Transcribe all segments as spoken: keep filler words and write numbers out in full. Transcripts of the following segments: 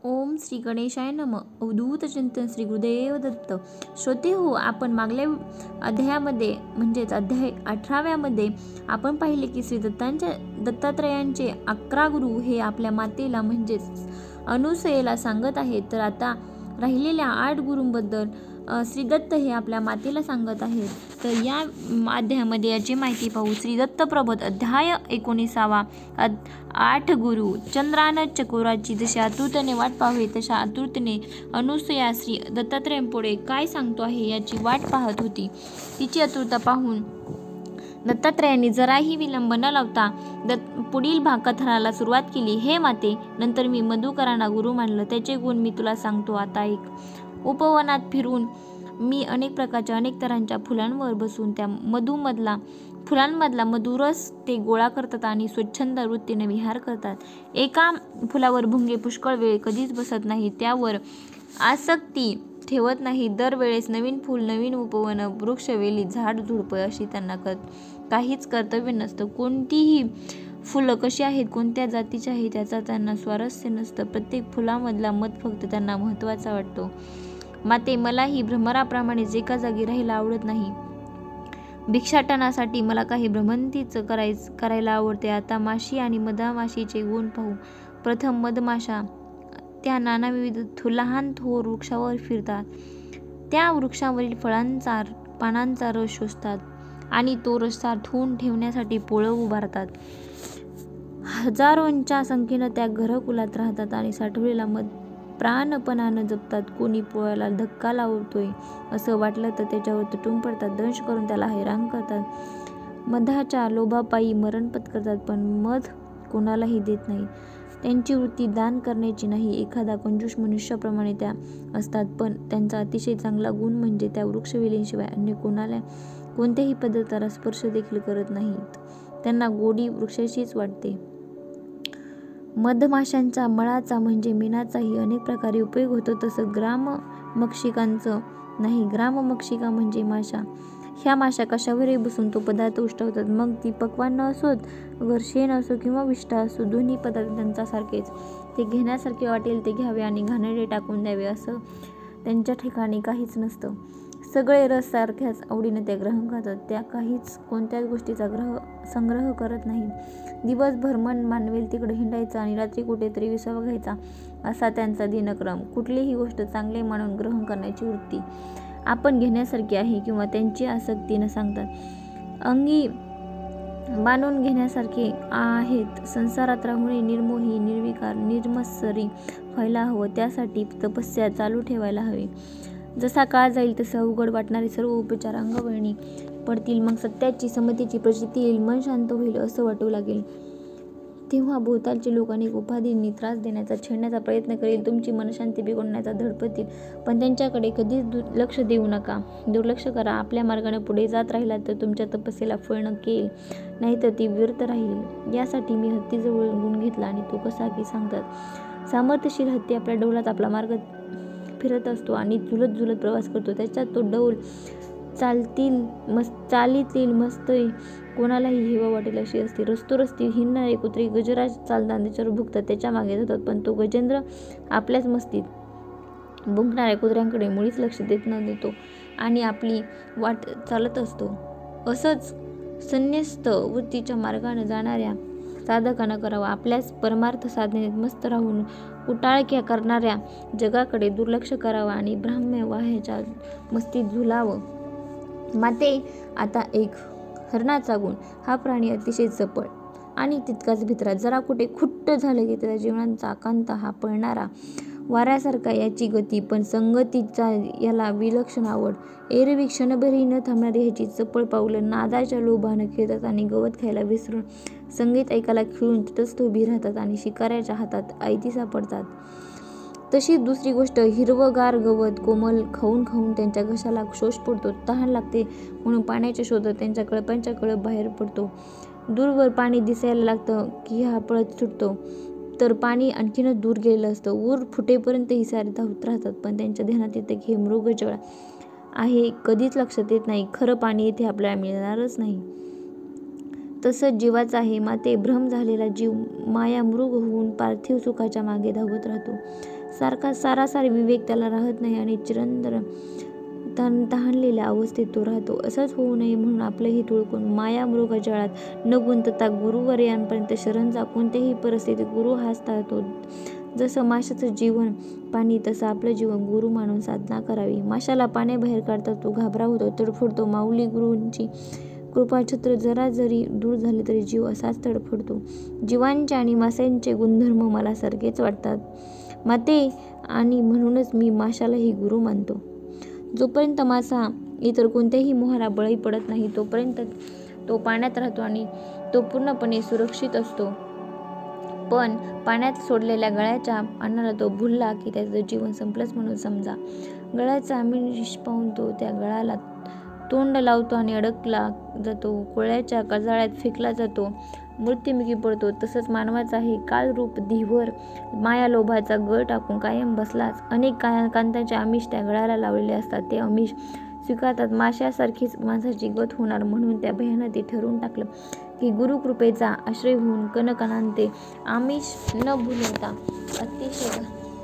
ओम श्री गणेशाय नम. अवधूत चिंतन श्री गुरुदेव दत्त. श्रोते हो, आपण मागल्या अध्यायामध्ये म्हणजेच अध्याय अठराव्यामध्ये आपण पाहिले की श्री दत्तांच्या दत्तात्रयांचे अकरा गुरु हे आपल्या मातेला म्हणजेच अनुसयेला सांगत आहेत. तर आता राहिलेल्या आठ गुरूंबद्दल श्री दत्त हे आपल्या मातेला सांगत आहेत. तर या अध्यायामध्ये याची माहिती पाहू. श्री दत्त प्रबोध अध्याय एकोणीसावा. आठ गुरु. चंद्रानं चकोराची जशी आतुरतेने वाट पाहावी तशा आतुरतेने अनुसया श्री दत्तात्रयांपुढे काय सांगतो आहे याची वाट पाहत होती. तिची आतुरता पाहून दत्तात्रयांनी जराही विलंब न लावता दत्त पुढील भाग कथनाला सुरुवात केली. हे माते, नंतर मी मधुकरांना गुरु मानलं. त्याचे गुण मी तुला सांगतो. आता एक. उपवनात फिरून मी अनेक प्रकारच्या अनेक तऱ्हांच्या फुलांवर बसून त्या मधुमधला फुलांमधला मधुरस ते गोळा करतात आणि स्वच्छंद वृत्तीने विहार करतात. एका फुलावर भुंगे पुष्कळ वेळ कधीच बसत नाही, त्यावर आसक्ती ठेवत नाही. दरवेळेस नवीन फूल, नवीन उपवन, वृक्ष, वेली, झाड, झुडपं अशी त्यांना कर काहीच कर्तव्य नसतं. कोणतीही फुलं कशी आहेत, कोणत्या जातीची आहेत याचा त्यांना स्वारस्य नसतं. प्रत्येक फुलामधला मध फक्त त्यांना महत्त्वाचा वाटतो. माते, मलाही भ्रमराप्रमाणेच एका जागी राहायला आवडत नाही. भिक्षाटनासाठी मला काही भ्रमंतीच करायच करायला आवडते. आता माशी आणि मधमाशीचे गुण पाहू. प्रथम मधमाशा त्या नानाविध लहान थोर वृक्षावर फिरतात. त्या वृक्षावरील फळांचा पानांचा रस शोषतात आणि तो रस साठवून ठेवण्यासाठी पोळं उभारतात. हजारोंच्या संख्येनं त्या घरकुलात राहतात आणि साठवलेला मध प्राणपणानं जपतात. कोणी पोळ्याला धक्का लावतोय असं वाटलं तर त्याच्यावर तुटून पडतात, दंश करून त्याला हैराण करतात. मधाच्या लोभापायी मरण पत्करतात, पण मध कोणालाही देत नाहीत. त्यांची वृत्ती दान करण्याची नाही. एखादा कंजूस मनुष्याप्रमाणे त्या असतात, पण त्यांचा अतिशय चांगला गुण म्हणजे त्या वृक्षवेलींशिवाय अन्य कोणाला कोणत्याही पदार्थाला स्पर्श देखील करत नाहीत. त्यांना गोडी वृक्षाशीच वाटते. मधमाशांच्या मळाचा म्हणजे मेणाचाही अनेक प्रकारे उपयोग होतो, तसं ग्राममक्षिकांचं नाही. ग्राममक्षिका म्हणजे माशा. ह्या माशा कशावरही बसून तो पदार्थ उष्टवतात. मग ती पक्वान्न असोत, वर शेण असो किंवा विष्ठा असो, दोन्ही पदार्थ त्यांचा सारखेच. ते घेण्यासारखे वाटेल ते घ्यावे आणि घाणेरडे टाकून द्यावे असं त्यांच्या ठिकाणी काहीच नसतं. सगळे रस सारख्याच आवडीने त्या ग्रहण करतात. त्या काहीच कोणत्याच गोष्टीचा ग्रह संग्रह करत नाहीत. दिवसभर मन मानवेल तिकडे हिंडायचं आणि रात्री कुठेतरी विसावा घ्यायचा असा त्यांचा दिनक्रम. कुठलीही गोष्ट चांगले मानून ग्रहण करण्याची वृत्ती आपण घेण्यासारखी आहे किंवा त्यांची आसक्ती न सांगतात अंगी बांधून घेण्यासारखे आहेत. संसारात राहुणे निर्मोही, निर्विकार, निर्मत्सरी व्हायला हवं. त्यासाठी तपस्या चालू ठेवायला हवी. जसा काळ जाईल तसे अवघड वाटणारे सर्व उपचार अंगवळणी पडतील. मग सत्याची समतेची प्रचिती येईल. मन शांत होईल असं वाटू लागेल. तेव्हा भोवतालचे लोक अनेक उपाधींनी त्रास देण्याचा, छेडण्याचा प्रयत्न करील. तुमची मनशांती बिघडण्याचा धडपडतील, पण त्यांच्याकडे कधीच लक्ष देऊ नका. दुर्लक्ष करा. आपल्या मार्गाने पुढे जात राहिलात तर तुमच्या तपस्येला फळ नक्की येईल, नाहीतर ती व्यर्थ राहील. यासाठी मी हत्तीजवळ गुण घेतला आणि तो कसा की सांगतात. सामर्थ्यशील हत्ती आपल्या डौलात आपला मार्ग फिरत असतो आणि झुलत झुलत प्रवास करतो. त्याच्यात तो डौल चालतील मस्त चालीतील मस्त कोणालाही हेवा वाटेल अशी असते. रस्तोरस्ती हिंडणारे कुत्रे गजराज चालतात त्याच्यावर भुकतात, त्याच्या मागे जातात, पण तो गजेंद्र आपल्याच मस्तीत भुंकणाऱ्या कुत्र्यांकडे मुळीच लक्ष देत न देतो आणि आपली वाट चालत असतो. असंच संन्यस्त वृत्तीच्या मार्गाने जाणाऱ्या साधकानं करावं. आपल्याच परमार्थ साधनेत मस्त राहून कुटाळक्या करणाऱ्या जगाकडे दुर्लक्ष करावं आणि ब्राह्म्य वाह्याच्या मस्तीत झुलावं. माते, आता एक. हरणाचा गुण. हा प्राणी अतिशय चपळ आणि तितकाच भित्रा. जरा कुठे खुट्ट झालं की त्याच्या जीवनाचा आकांत हा पळणारा वाऱ्यासारखा याची गती, पण संगतीचा याला विलक्षण आवड. एरवी क्षणभरही न थांबणारी ह्याची चपळ पावलं नादाच्या लोभानं खेळतात आणि गवत खायला विसरून संगीत ऐकायला खिळून तटस्थ उभी राहतात आणि शिकाऱ्याच्या हातात आयती सापडतात. तशीच दुसरी गोष्ट, हिरवगार गवत कोमल खाऊन खाऊन त्यांच्या घशाला शोष पडतो. तहान लागते म्हणून पाण्याच्या शोधात त्यांच्या कळपांच्या कळप बाहेर पडतो. दूरवर पाणी दिसायला लागतं की हा पळत सुटतो, तर पाणी आणखीनच दूर गेलेलं असतं. ऊर फुटेपर्यंत ही सारे धावत राहतात, पण त्यांच्या ध्यानात येतं की हे मृगजळ आहे. कधीच लक्षात येत नाही खरं पाणी येथे आपल्याला मिळणारच नाही. तसंच जीवाचा आहे. माते भ्रम झालेला जीव मायामृग होऊन पार्थिव सुखाच्या मागे धावत राहतो. सारखा सारासार विवेक त्याला राहत नाही आणि चिरंतन तहान तहानलेल्या अवस्थेत तो राहतो. असंच होऊ नये म्हणून आपलं हित ओळखून मायामृग जाळात न गुंतता गुरुवर्यांपर्यंत शरण जा. कोणत्याही परिस्थितीत गुरु हाच टाळतो. जसं माशाचं जीवन पाणी तसं आपलं जीवन गुरु मानून साधना करावी. माशाला पाण्याबाहेर काढता तो घाबरा होतो, तडफडतो. माऊली गुरूंची कृपाछत्र जरा जरी दूर झाले तरी जीव असाच तडफडतो. जीवांचे आणि माशांचे गुणधर्म मला सारखेच वाटतात माते, आणि म्हणूनच मी माशालाही गुरु मानतो. जोपर्यंत मासा इतर कोणत्याही मोहाला बळी पडत नाही तोपर्यंत तो पाण्यात राहतो आणि तो पूर्णपणे सुरक्षित असतो. पण पाण्यात सोडलेल्या गळ्याच्या अन्नाला तो भुलला की त्याचं जीवन संपलंच म्हणून समजा. गळ्याचा आमिष पाहून तो त्या गळाला तोंड लावतो आणि अडकला जातो. कोळ्याच्या कजाळ्यात फेकला जातो, मृत्युमुखी पडतो. तसंच मानवाचा हे कालरूप धीवर मायालोभाचा गळ टाकून कायम बसलाच. अनेक का कांताचे आमिष त्या गळाला लावलेले असतात. ते आमिष स्वीकारतात माशासारखीच माणसाची गत होणार म्हणून त्या भयानं ते ठरवून टाकलं की गुरुकृपेचा आश्रय होऊन कणकणांते आमिष न भुलता अतिशय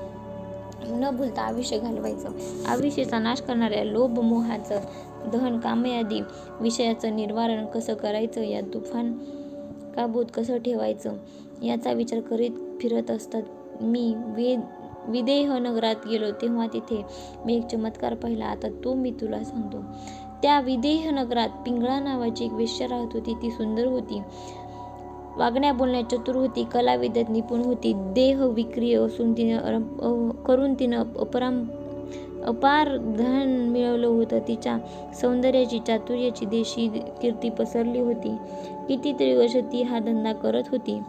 न भुलता आयुष्य घालवायचं. आयुष्याचा नाश करणाऱ्या लोभ मोहाचं दहन, कामयादी विषयाचं निवारण कसं करायचं, या तुफान काबूत कसं ठेवायचं याचा विचार करीत फिरत असतात. मी वेद विदेह नगरात गेलो तेव्हा तिथे मी एक चमत्कार पाहिला. आता तो मी तुला सांगतो. त्या विदेह नगरात पिंगळा नावाची एक वेश्या राहत होती. ती सुंदर होती, वागण्या बोलण्यात चतुर होती, कलाविद्येत निपुण होती. देह विक्रिय असून तिने करून तिनं अपराम अपार धन मिळवलं होतं. तिच्या सौंदर्याची, चातुर्याची देशी कीर्ती पसरली होती. कितीतरी वर्ष ती हा धंदा करत होती,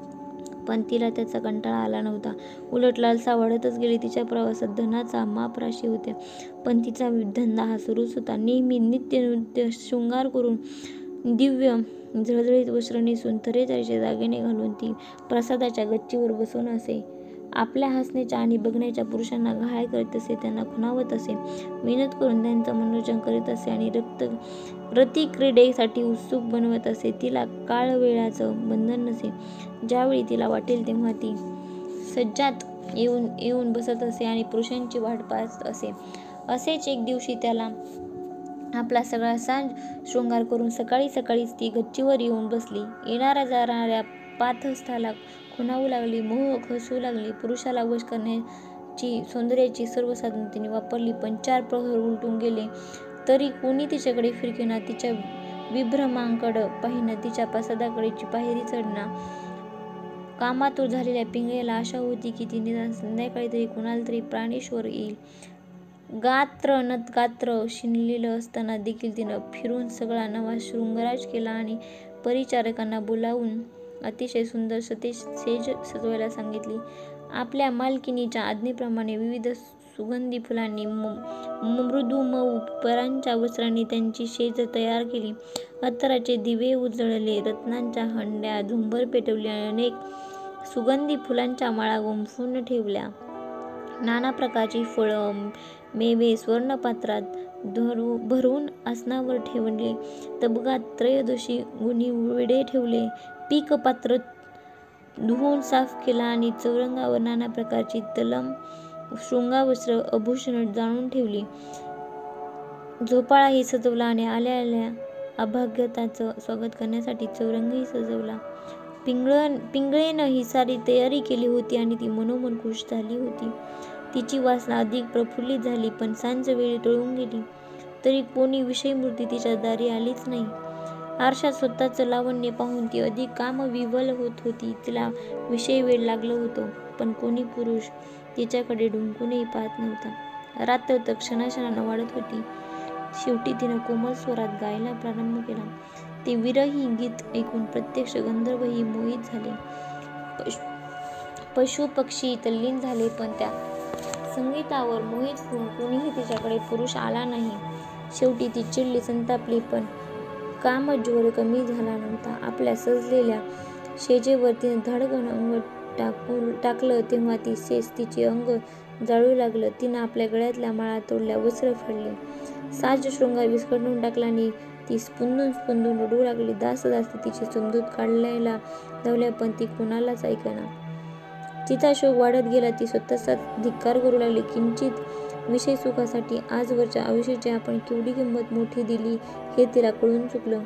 पण तिला त्याचा कंटाळा आला नव्हता. उलट लालसा वाढतच गेली. तिच्या प्रवासात धनाचा माप राशी होते, पण तिचा धंदा हा सुरूच होता. नेहमी नित्य नृत्य शृंगार करून, दिव्य झळझळीत वस्त्र नेसून, तऱ्हेतऱ्हेचे दागिने घालून ती प्रसादाच्या गच्चीवर बसून असे. आपल्या हसण्याच्या आणि बघण्याच्या पुरुषांना घायाळ करीत असे, त्यांना खुणावत असे, विनोद करून त्यांचं मनोरंजन करीत असे आणि रक्त रतिक्रीडेसाठी उत्सुक बनवत असे. तिला काळवेळाचं बंधन नसे. ज्यावेळी तिला वाटेल तेव्हा ती सज्जात येऊन येऊन बसत असे आणि पुरुषांची वाट पाहत असे. असेच एक दिवशी त्याला आपला सगळा सांज शृंगार करून सकाळी सकाळीच ती गच्चीवर येऊन बसली. येणाऱ्या जाणाऱ्या पाथस्थाला खुणावू लागली, मोह हसू लागली. पुरुषाला वश करण्याची सौंदर्याची सर्व साधनं तिने वापरली, पण चार प्रहर उलटून गेले तरी कोणी तिच्याकडे फिरकेना. तिच्या विभ्रमांकडं पाहिना, तिच्या प्रसादाकडेची पायरी चढना. कामातूर झालेल्या पिंगळेला आशा होती की ती निदान संध्याकाळी तरी कुणाला तरी प्राणेश्वर येईल. गात्र नतगात्र शिनलेलं असताना देखील तिनं फिरून सगळा नवा शृंगारच केला आणि परिचारकांना बोलावून अतिशय सुंदर सतेज सेज सजवायला सांगितली. आपल्या मालकिनीच्या आज्ञेप्रमाणे विविध सुगंधी फुलांनी मृदू मऊ परांच्या वस्त्रांनी त्यांची शेज तयार केली. अत्तराचे दिवे उजळले, रत्नांच्या हंड्या झुंबर पेटवली, अनेक सुगंधी फुलांच्या माळा गुंफून ठेवल्या. नाना प्रकारची फळं मेवे स्वर्णपात्रात धरू भरून आसनावर ठेवले. तबकात त्रयोदशी गुणी विडे ठेवले. पीक पात्र धुवून साफ केला आणि चौरंगावर नाना प्रकारची तलम शृंगावस्त्र आभूषण जाणून ठेवली. झोपाळाही सजवला आणि आल्या आल्या अभ्यागताचं स्वागत करण्यासाठी चौरंगही सजवला. पिंगळण पिंगळेनं ही सारी तयारी केली होती आणि ती मनोमन खुश झाली होती. तिची वासना अधिक प्रफुल्लित झाली, पण सांज वेळी टळून गेली तरी कोणी विषयमूर्ती तिच्या दारी आलीच नाही. आरशात स्वतःचं लावण्य पाहून ती अधिक कामविव्हल होत होती. तिला विषय वेड लागलं होतं, पण कोणी पुरुष तिच्याकडे ढुंकूनही पाहत नव्हता. रात्र तर क्षणाक्षणानं वाढत होती. शेवटी तिनं कोमल स्वरात गायला प्रारंभ केला. ते विरही गीत ऐकून प्रत्यक्ष गंधर्वही मोहित झाले. पशु पक्षी तल्लीन झाले, पण त्या संगीतावर मोहित होऊन कोणीही तिच्याकडे पुरुष आला नाही. शेवटी ती चिडली, संतापली, पण कामज्वर कमी झाला नव्हता. आपल्या सजलेल्या शेजेवर तिने धडकन अंग टाकून टाकलं तेव्हा ती शेज तिचे अंग जाळू लागलं. तिनं आपल्या गळ्यातल्या माळा तोडल्या, वस्त्र फाडले, साज शृंगार विस्कटून टाकला आणि ती स्पंदून स्पंदून रडू लागली. दास दासी तिची समजूत काढायला धावल्या, पण ती कोणालाच ऐकेना. तिचा शोक वाढत गेला. ती स्वतःचा धिक्कार करू लागली. किंचित विषय सुखासाठी आजवरच्या आयुष्याची आपण केवढी किंमत मोठी दिली हे तिला कळून चुकलं.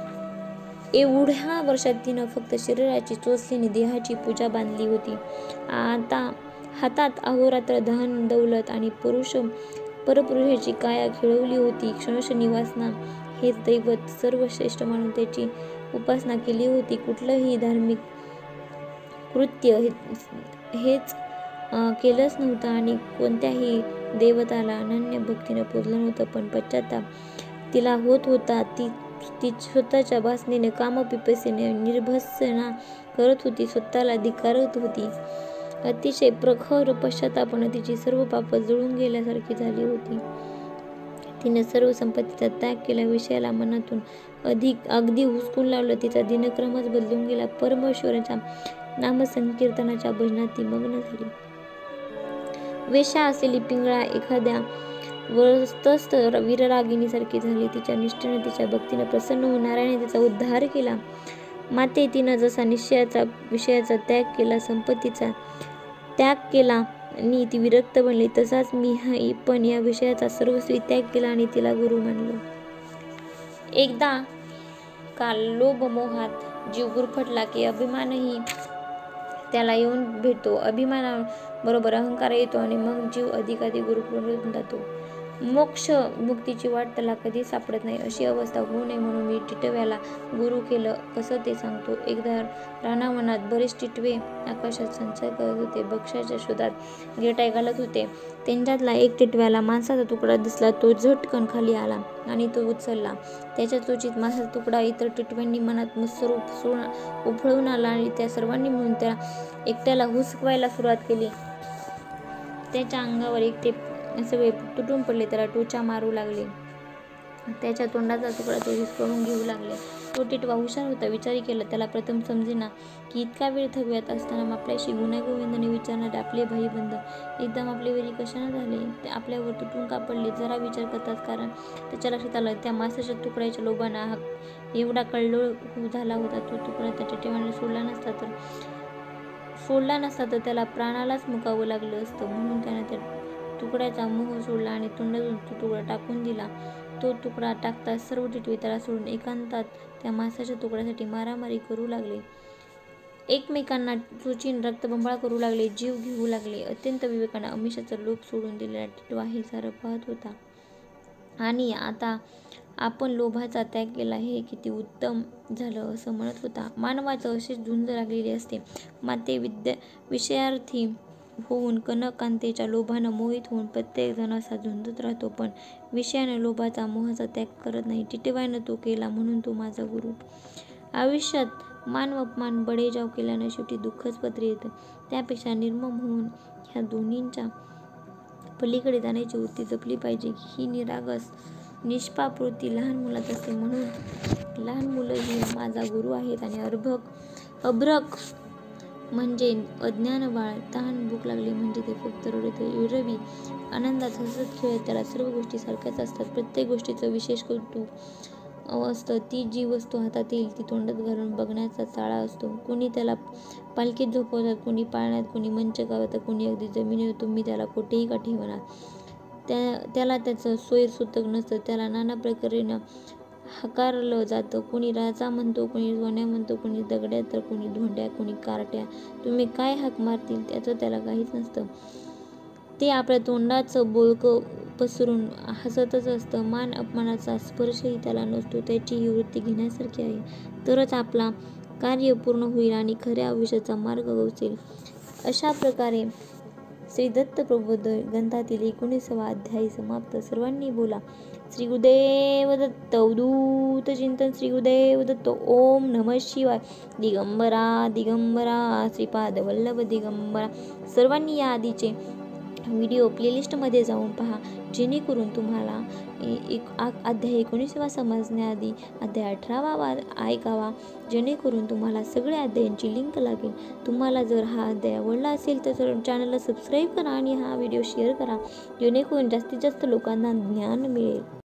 एवढ्या वर्षात तिनं फक्त शरीराची चोचलेली देहाची पूजा बांधली होती. आता हातात अहोरात्र धन दौलत आणि पुरुष परपुरुषाची काया खेळवली होती. क्षणक्षणी वासना हेच दैवत सर्वश्रेष्ठ मानून त्याची उपासना केली होती. कुठलंही धार्मिक कृत्य हेच केलंच नव्हतं आणि कोणत्याही देवताला अनन्य भक्तीनं पूजलं नव्हतं. पण पश्चाताप तिला होत होता. ती ती स्वतःच्या वासनेने कामपिपासेने निर्भत्सना करत होती, स्वतःला धिक्कारत होती. अतिशय प्रखर पश्चातापानं तिची सर्व पापं जळून गेल्यासारखी झाली होती. तिने सर्व संपत्तीचा त्याग केला. विषयाला मनातून अधिक अगदी हुसकून लावलं. तिचा दिनक्रमच बदलून गेला. परमेश्वराच्या नामसंकीर्तनाच्या भजनात ती मग्न झाली. वेश्या असलेली पिंगळा एखाद्या वस्तस्थ वीररागिणीसारखी झाली. तिच्या निष्ठेने तिच्या भक्तीने प्रसन्न होऊन नारायणाने तिचा उद्धार केला. माते तिनं जसा निश्चयाचा विषयाचा त्याग केला, संपत्तीचा त्याग केला आणि ती विरक्त बनली, तसाच मी पण या विषयाचा सर्वस्वी त्याग केला आणि तिला गुरु मानलं. एकदा का लोभमोहात जीव गुरफटला की अभिमानही त्याला येऊन भेटतो. अभिमानाबरोबर अहंकार येतो आणि मग जीव अधिकाधिक गुरफटून जातो. मोक्ष मुक्तीची वाट त्याला कधी सापडत नाही. अशी अवस्था होऊ नये म्हणून मी टिटव्याला गुरु केलं. कसं ते सांगतो. एकदा रानावनात बरेच टिटवे आकाशात संचार करत होते. भक्ष्याच्या शोधात गेटाय घालत होते. त्यांच्यातला एक टिटव्याला मांसाचा तुकडा दिसला. तो झटकन खाली आला आणि तो उचलला. त्याच्या चोचीत मांसाचा तुकडा इतर टिटव्यांनी मनात मत्सर उफळून आला आणि त्या सर्वांनी मिळून त्या एकट्याला हुसकवायला सुरुवात केली. त्याच्या अंगावर एकटे सगळे तुटून पडले. त्याला टोचा मारू लागले. त्याच्या तोंडाचा तुकडा तो हिसकावून घेऊ लागले. तो टिटवा हुशार होता. विचारी केला. त्याला प्रथम समजेना की इतका वेळ थकव्यात असताना आपल्याशी गुण्यागोविंदाने विचारणारे आपले भाईबंद एकदम आपले वेरी कशाने झाले, ते आपल्यावर तुटून का पडले. जरा विचार करतात. कारण त्याच्या लक्षात आलं त्या मांसाच्या तुकड्याच्या लोभाना हा एवढा कल्लोळ झाला होता. तो तुकडा त्या टिटव्याने सोडला नसता तर सोडला नसता तर त्याला प्राणालाच मुकावं लागलं असतं. म्हणून त्याने त्या तुकड्याचा मोह सोडला आणि तोंडातून तो तुकडा टाकून दिला. तो तुकडा टाकताच सर्व टिटवे त्याला सोडून एकांतात त्या मांसाच्या तुकड्यासाठी मारामारी करू लागले. एकमेकांना चोचीन रक्तबंबाळ करू लागले. जीव घेऊ लागले. अत्यंत विवेकाने आमिषाचा लोभ सोडून दिलेला टिटवा हे सारं पाहत होता आणि आता आपण लोभाचा त्याग केला हे किती उत्तम झालं असं म्हणत होता. मानवाचं अशीच झुंज लागलेली असते. माते विद्या विषयार्थी होऊन कनकांतेच्या लोभानं मोहित होऊन प्रत्येक जण असा झुंजत राहतो, पण विषयानं लोभाचा मोहाचा त्याग करत नाही. टिटव्यानं तो केला म्हणून तो माझा गुरु. आयुष्यात मान अपमान बडेजाव केल्यानं शेवटी दुःखच पदरी येतं. त्यापेक्षा निर्मम होऊन ह्या दोन्हींच्या पलीकडे जाण्याची वृत्ती जपली पाहिजे. ही निरागस निष्पाप वृत्ती लहान मुलात असते. म्हणून लहान मुलं ही माझा गुरु आहेत आणि अर्भक अभ्रक म्हणजे अज्ञान बाळ. तहान भूक लागली म्हणजे ते फक्त रडत विरवी आनंदात हसत खेळत. त्याला सर्व गोष्टी सारख्याच असतात. प्रत्येक गोष्टीचं विशेष कौतुक असतं. ती जी वस्तू हातात येईल ती तोंडात घालून बघण्याचा चाळा असतो. कोणी त्याला पालखीत झोपवतात, कोणी पाळण्यात, कोणी मंचकावर तर कोणी अगदी जमिनीवर. तुम्ही त्याला कुठेही का ठेवणार, त्या त्याला त्याचं सोयीसूतक नसतं. त्याला नाना प्रकारेनं हकारलं जातं. कोणी राजा म्हणतो, कोणी सोन्या म्हणतो, कोणी दगड्या तर कोणी धोंड्या, कोणी कारट्या. तुम्ही काय हाक मारतील त्याचं त्याला काहीच नसतं. ते आपल्या तोंडाचं बोलकं पसरून हसतच असतं. मान अपमानाचा स्पर्शही त्याला नसतो. त्याची ही वृत्ती घेण्यासारखी आहे. तरच आपला कार्य पूर्ण होईल आणि खऱ्या आयुष्याचा मार्ग गवसेल. अशा प्रकारे श्री दत्त प्रबोध ग्रंथातील एकोणीसावा अध्याय समाप्त. सर्वांनी बोला श्री गुरुदेव दत्त. अवधूत चिंतन श्री गुरुदेव दत्त. ओम नमः शिवाय. दिगंबरा दिगंबरा श्रीपाद वल्लभ दिगंबरा. सर्वांनी या आधीचे व्हिडिओ प्लेलिस्टमध्ये जाऊन पहा, जेणेकरून तुम्हाला एक अध्याय एकोणीसावा समजण्याआधी अध्याय अठरावा ऐकावा, जेणेकरून तुम्हाला सगळ्या अध्यायांची लिंक लागेल. तुम्हाला जर हा अध्याय आवडला असेल तर चॅनलला सबस्क्राईब करा आणि हा व्हिडिओ शेअर करा, जेणेकरून जास्तीत जास्त लोकांना ज्ञान मिळेल.